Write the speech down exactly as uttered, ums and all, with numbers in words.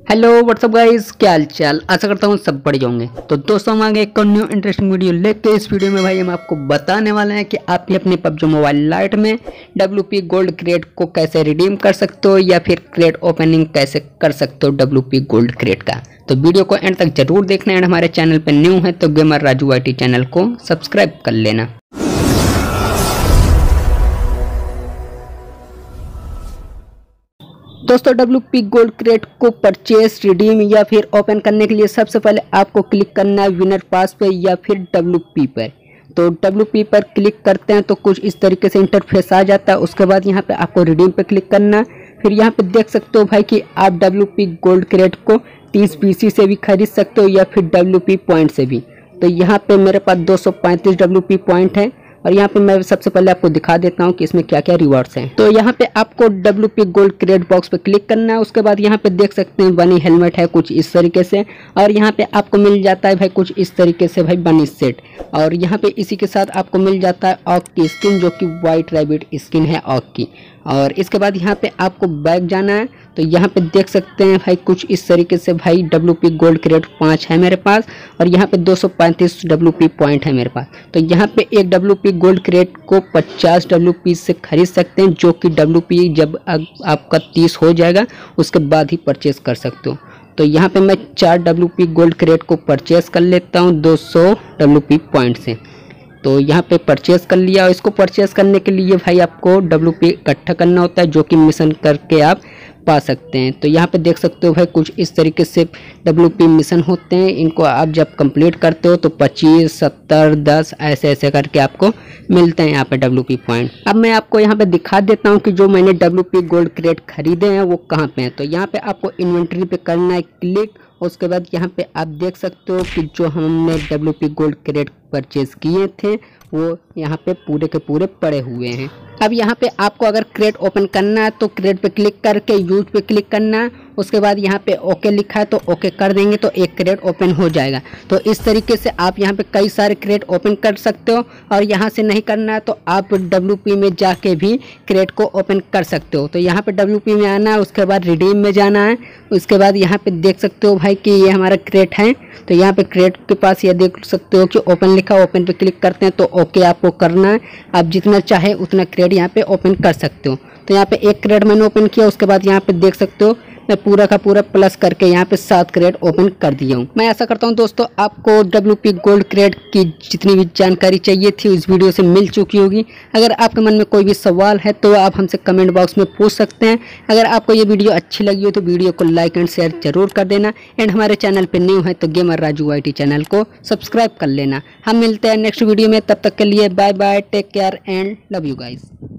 Hello what's up guys, क्या हाल चाल। आशा करता हूँ सब बढ़िया होंगे। तो दोस्तों हम आगे एक न्यू इंटरेस्टिंग वीडियो लेके इस वीडियो में भाई हम आपको बताने वाले हैं कि आप अपने पबजी मोबाइल लाइट में डब्ल्यूपी गोल्ड क्रेट को कैसे रिडीम कर सकते हो या फिर क्रेट ओपनिंग कैसे कर सकते हो डब्ल्यूपी गोल्ड क्रेट का। तो वीडियो को एंड तक जरूर देखना एंड हमारे चैनल पर न्यू है तो गेमर राजू वाईटी चैनल को सब्सक्राइब कर लेना। दोस्तों डब्ल्यूपी गोल्ड क्रेट को परचेस रिडीम या फिर ओपन करने के लिए सबसे पहले आपको क्लिक करना है विनर पास पे या फिर डब्ल्यूपी पर। तो डब्ल्यूपी पर क्लिक करते हैं तो कुछ इस तरीके से इंटरफेस आ जाता है। उसके बाद यहाँ पे आपको रिडीम पे क्लिक करना है। फिर यहाँ पे देख सकते हो भाई कि आप डब्ल्यूपी गोल्ड क्रेट को तीस पीसी से भी खरीद सकते हो या फिर डब्ल्यूपी पॉइंट से भी। तो यहाँ पे मेरे पास दो सौ पैंतीस डब्ल्यूपी पॉइंट है और यहाँ पे मैं सबसे पहले आपको दिखा देता हूँ कि इसमें क्या क्या रिवॉर्ड्स हैं। तो यहाँ पे आपको डब्ल्यूपी गोल्ड क्रेट बॉक्स पे क्लिक करना है। उसके बाद यहाँ पे देख सकते हैं बनी हेलमेट है कुछ इस तरीके से और यहाँ पे आपको मिल जाता है भाई कुछ इस तरीके से भाई बनी सेट। और यहाँ पे इसी के साथ आपको मिल जाता है ऑक की स्किन जो कि वाइट रैबिट स्किन है ऑक की। और इसके बाद यहाँ पे आपको बैक जाना है। तो यहाँ पे देख सकते हैं भाई कुछ इस तरीके से भाई डब्ल्यूपी गोल्ड क्रेट पाँच है मेरे पास और यहाँ पे दो सौ पैंतीस डब्ल्यूपी पॉइंट है मेरे पास। तो यहाँ पे एक डब्ल्यूपी गोल्ड क्रेट को पचास डब्ल्यूपी से खरीद सकते हैं जो कि डब्ल्यूपी जब आपका तीस हो जाएगा उसके बाद ही परचेस कर सकते हो। तो यहाँ पे मैं चार डब्ल्यूपी गोल्ड क्रेट को परचेस कर लेता हूँ दो सौ डब्ल्यूपी पॉइंट से। तो यहाँ पे परचेस कर लिया और इसको परचेस करने के लिए भाई आपको डब्ल्यूपी इकट्ठा करना होता है जो कि मिशन करके आप पा सकते हैं। तो यहाँ पे देख सकते हो भाई कुछ इस तरीके से डब्ल्यूपी मिशन होते हैं। इनको आप जब कंप्लीट करते हो तो पच्चीस सत्तर दस ऐसे ऐसे करके आपको मिलते हैं यहाँ पे डब्ल्यूपी पॉइंट। अब मैं आपको यहाँ पे दिखा देता हूँ कि जो मैंने डब्ल्यूपी गोल्ड क्रेट खरीदे हैं वो कहाँ पे हैं। तो यहाँ पे आपको इन्वेंट्री पे करना है क्लिक। उसके बाद यहाँ पे आप देख सकते हो कि जो हमने डब्ल्यूपी गोल्ड क्रेट परचेज किए थे वो यहाँ पे पूरे के पूरे पड़े हुए हैं। अब यहाँ पे आपको अगर क्रेट ओपन करना है तो क्रेट पे क्लिक करके यूज पे क्लिक करना है। उसके बाद यहाँ पे ओके लिखा है तो ओके कर देंगे तो एक क्रेट ओपन हो जाएगा। तो इस तरीके से आप यहाँ पे कई सारे क्रेट ओपन कर सकते हो और यहाँ से नहीं करना है तो आप डब्ल्यूपी में जाके भी क्रेट को ओपन कर सकते हो। तो यहाँ पे डब्ल्यूपी में आना है, उसके बाद रिडीम में जाना है। उसके बाद यहाँ पे देख सकते हो भाई कि ये हमारा क्रेट है। तो यहाँ पे क्रेट के पास ये देख सकते हो कि ओपन लिखा, ओपन पे क्लिक करते हैं तो ओके आपको करना है। आप जितना चाहे उतना क्रेट यहाँ पे ओपन कर सकते हो। तो यहाँ पे एक क्रेट मैंने ओपन किया। उसके बाद यहाँ पे देख सकते हो मैं पूरा का पूरा प्लस करके यहाँ पे सात क्रेट ओपन कर दिया हूँ। मैं ऐसा करता हूँ दोस्तों आपको डब्ल्यूपी गोल्ड क्रेट की जितनी भी जानकारी चाहिए थी उस वीडियो से मिल चुकी होगी। अगर आपके मन में कोई भी सवाल है तो आप हमसे कमेंट बॉक्स में पूछ सकते हैं। अगर आपको ये वीडियो अच्छी लगी हो तो वीडियो को लाइक एंड शेयर जरूर कर देना एंड हमारे चैनल पर न्यू है तो गेमर राजू वाईटी चैनल को सब्सक्राइब कर लेना। हम मिलते हैं नेक्स्ट वीडियो में, तब तक के लिए bye bye, take care and love you guys.